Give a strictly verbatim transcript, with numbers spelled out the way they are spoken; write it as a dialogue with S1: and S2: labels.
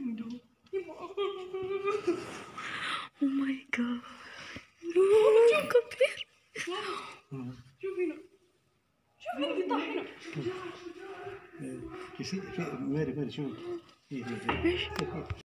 S1: او ماي جاد، شوف كبير.
S2: شوفي هنا، شوفي انت طاحنه.
S3: ماري ماري شوف.